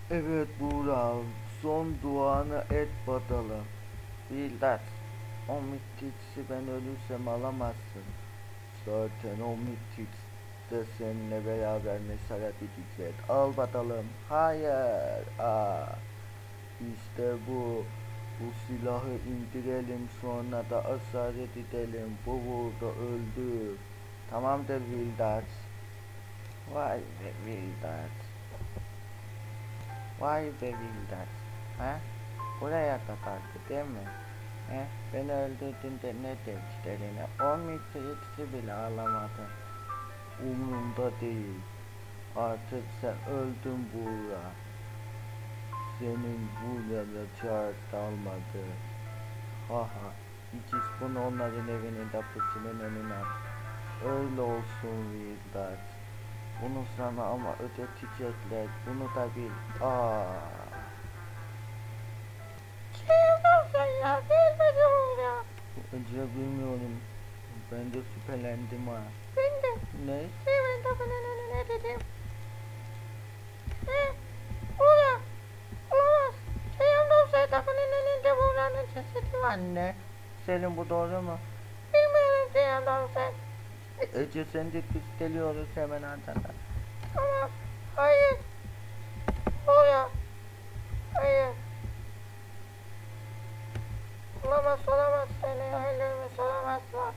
Evet Buğra, son duanı et bakalım. Bildat, o Mythics'i ben ölürsem alamazsın. Zaten o Mythics de seninle beraber mezara gidecek. Al bakalım. Hayır. İşte bu. Bu silahı indirelim sonra da asaret edelim. Bu burada öldü. Tamamdır Vildat. Vay be Vildat. Vay be Vildat. Ha? Buraya kadardı değil mi? He? Beni öldürdün de ne demişlerine? 10 metre bile alamadın. Umurumda değil. Artık sen öldün Buğra. Senin Buğra'da çağır kalmadı. Haha. İkiz bunu onların evinin kapısının önüne at. Öyle olsun Vildat. Bunu sana ama ödetecekler. Bunu da bil. Sen ya gelmedi buraya. Acaba bilmiyorum. Ben de şüphelendim ha. Ben de Ne? hemen kapının önüne dedim. He? Buraya. Olamaz. Yanımda olsaydı kapının önünde buranın cesedi var. Anne. Selim bu doğru mu? Bilmiyorum yanımda olsaydı. Ece sen de biz geliyoruz hemen arkadan. Tamam. Hayır. Buraya. Hayır. Olamaz seni öldürmüş olamazlar.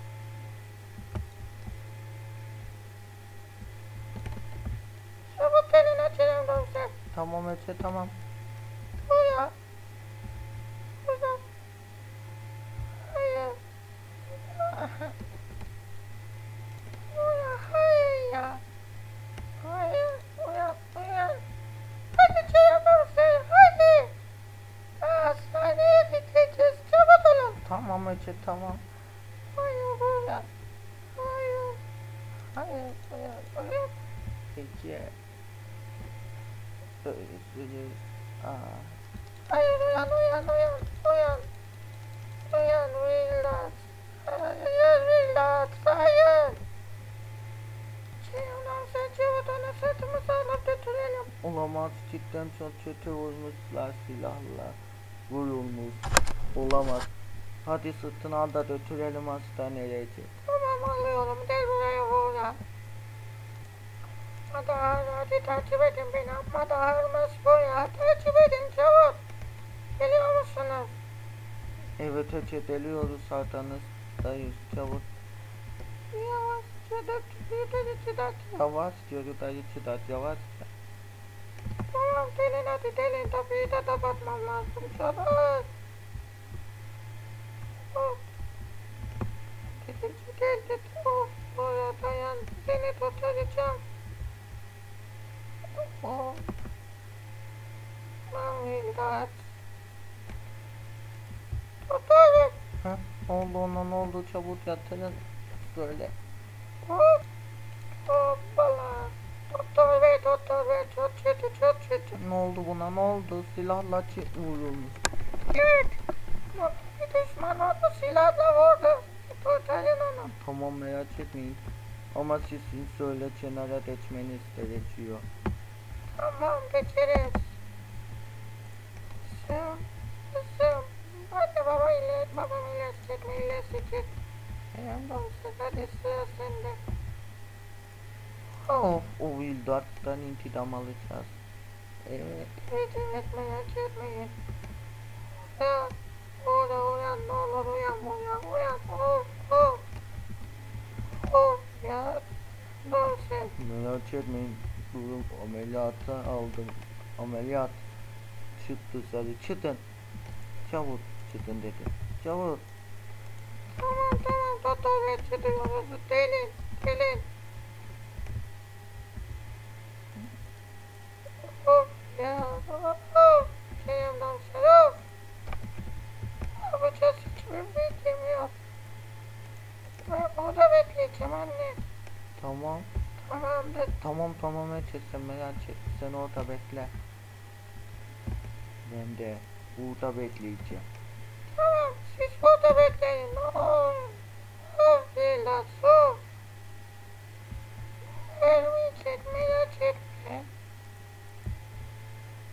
Çabuk elini açalım komiser. Tamam Ece tamam. Buraya. Burada. Hayır. Buraya. Hayır ya. Hayır. Uyan. Hadi Ceyhan komiser. Hadi. Hastaneye gideceğiz. Çabuk olun. Tamam Ece tamam. Hayır buraya. Hayır. Uyan. Ece. Özür. Hayır uyan. Uyan Villas. Hayır Villas. Hayır. Ceyhun'dan sen Cevap'tan sırtımızı alıp götürelim. Olamaz cidden çok kötü vurmuşlar silahla. Vurulmuş. Olamaz. Hadi sırtını al da götürelim hastaneye Ece. Tamam alıyorum. Gel buraya Uğur'a. Hadi takip edin beni. Ama da ağırmaz buraya. Takip edin çabuk. Geliyor musunuz? Evet Ece geliyoruz arkanızdayız çabuk. Yavaşça dök. Yavaş diyoruz dayı çıdak yavaş. Tamam gelin. Kapıyı da kapatmam lazım. Çabuk. Oh. Geldi. Oh. Buraya dayan. Seni tutacağım. Oh. Vildat. Tutarım. Ha? Oldu ona ne oldu çabuk yatırın. Böyle. Hop. Hoppala. Doktor bey çok kötü. Ne oldu buna ne oldu silahla vurulmuş. Evet. Bir düşman onu silahla vurdu. Kurtarın onu. Tamam merak etmeyin. Ama sizin söyle kenara geçmeniz gerekiyor. Tamam geçeriz. Kızım. Hadi babam iyileşecek. Hadi sıra sende. Of o Vildart'tan intikam alacağız. Evet merak etmeyin. Ya, uyan ne olur uyan. Of ya. Dur sen. Merak etmeyin. Durum ameliyata aldım. Ameliyat. Çık dışarı çıkın. Çabuk çıkın dedi. Çabuk. Tamam doktor bey çıkıyoruz. Gelin. Of ya. Şeyimden sen of. Ne yapacağız hiçbir bilgim yok. Ben orada bekleyeceğim anne. Tamam. Tamamdır. Tamam Ece sen merak etme. Sen orada bekle. Ben de burada bekleyeceğim. Tamam siz burada bekleyin. Of Villas of. Ölmeyecek merak etme.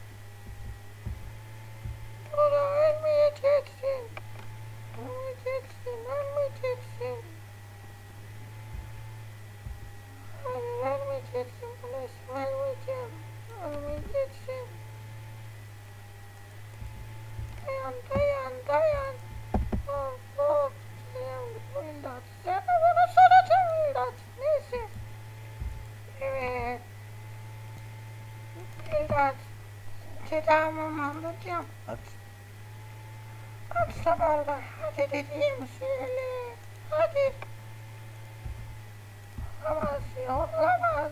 Vildat. Tedavimi alacağım. Aç. Atsam Allah. Hadi dediğimi söyle. Hadi. Olamaz ya, olamaz.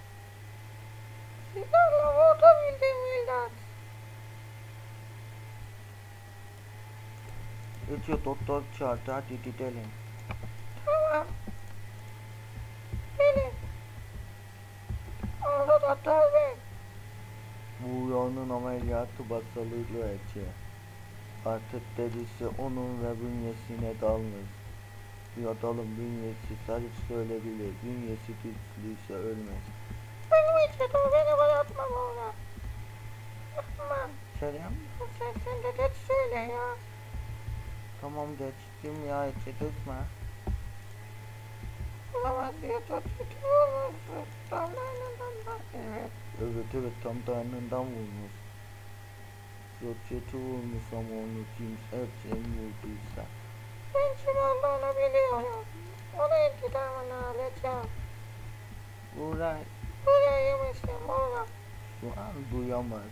Silahla vurabildim Vildat. Ece doktor çağırdı, hadi gidelim. Tamam. Gelin. Oldu doktor bey. Buğra'nın ameliyatı başarılı Ece. Artık derisi onun ve bünyesine dalmış. Yatalım, bünyesi sarıp ölebilir. Bünyesi güçlüyse ölmez. Benim için o beni bayatma ona. Yapmam. Selam. Sen de geç söyle ya. Tamam geçtim ya, Ece tutma. Olamaz diye kötü olursun. Damlarından. Evet. Evet tam karnından vurmuş. Çok kötü vurmuş ama onu kimse vurduysa. Ben kim olduğunu biliyorum. Onun intikamını alacağım. Buğra Buraya yemişim oğlum. şu an duyamaz.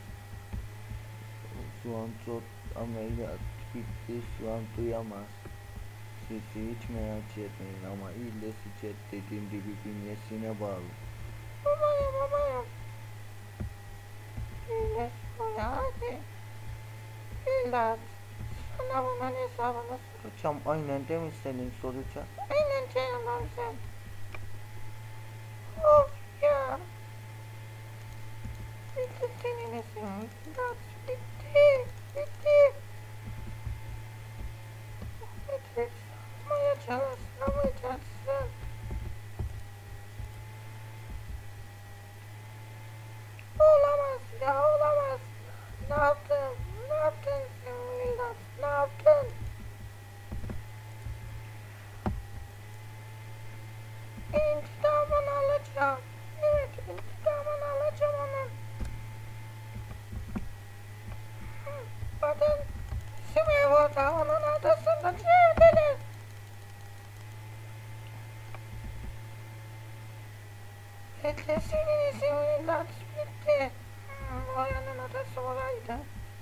Şu an çok ameliyat bitti, şu an duyamaz. Siz hiç merak etmeyin ama iyileşecek, dediğim gibi bünyesine bağlı. Umarım. İyileş buraya hadi. İlaç. Sana bunun hesabını sor. Hocam aynen demiş senin soracak. Aynen canım sen. Of ya. Bitti senin esin. İlaç bitti. Bitti. Samayacaksın. Olamaz ya, olamaz. Ne yaptın? Ne yaptın sen Vildat? Ne yaptın? İntikamını alacağım. Evet, intikamını alacağım onun. Bakın, şimdi burada onun adasında çevrilir. Bekle senin isim Vildat bitti. Oranın adası oraydı.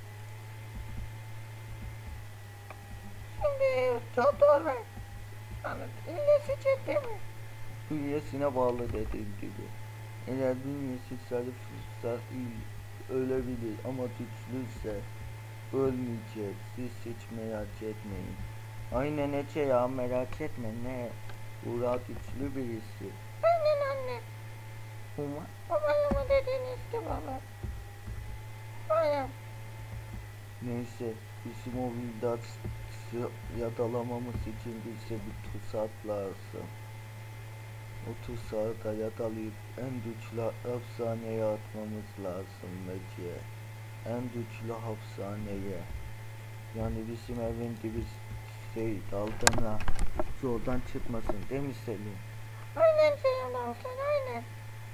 Şimdi doktor bey. İyileşecek değil mi? Bünyesine bağlı dediğim gibi. Eğer bünyesi zayıfsa ölebilir ama güçlüyse ölmeyecek. Siz hiç merak etmeyin. Aynen Ece ya, merak etme, ne? Buğra güçlü birisi. Aynen anne. Ama Babamı dediğiniz gibi olur. Bayım. neyse, bizim o Vildat'ı yakalamamız için bize bir tuzak lazım. O tuzağı da yakalayıp en güçlü hapishaneye atmamız lazım Ece. En güçlü hapishaneye. Yani bizim evin gibi altına zordan çıkmasın değil mi Selim? Aynen canım sen aynen.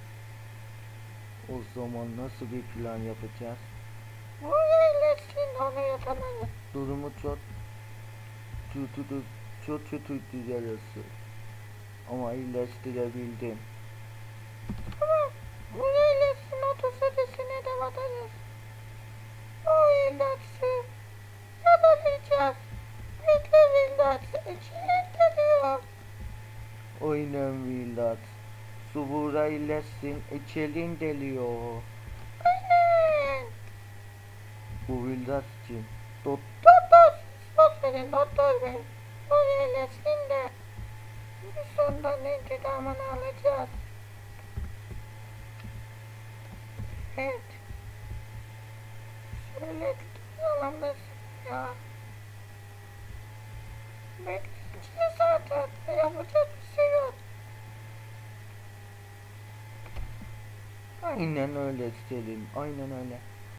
O zaman nasıl bir plan yapacağız? Bu iyileşsin onu yakalayın. Durumu çok kötüydü yarası. Ama iyileştirebildim. Tamam. Bu iyileşsin 37'sine de batarız. O iyileşsin. Yakalayacağız. Bekle Vildat. İçine geliyor. Oyunun Vildat. Subura iyileşsin, içerin deliyor. Aynen. Bu Vildat için. Doktor. Söz verin doktor bey. O iyileşsin de. Bir sondan intikamını alacağız. Evet. Şöyle tutalım da ya. Bekleyeceğiz zaten. Yapacak bir şey yok. Aynen öyle Selim, aynen öyle.